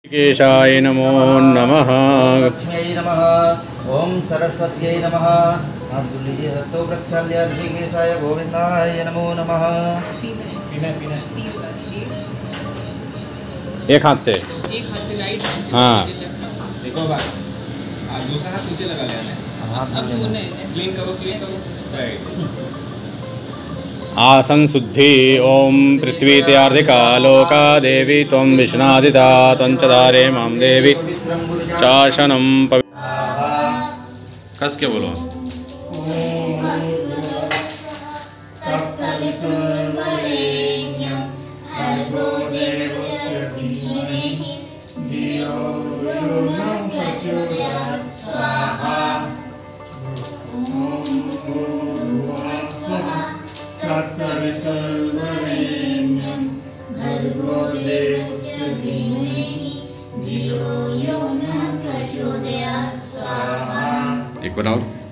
केशाय नमो नमः। लक्ष्म्यै नमः। ओम सरस्वत्यै नमः। हाथ धुल लीजिए, हस्तों प्रक्षाल्य ऋषिकेशाय गोविंदाय नमो नमः। एक हाथ से राइट। हाँ देखो दूसरा हाथ नीचे लगा लेना। क्लीन करो राइट। आसन शुद्धि। ओम पृथ्वी त्यार्धिका लोका देवी त्वं विष्णादिता त्वं च धारे मां देवी चाशनं कस के बोलो। एक बनाओ।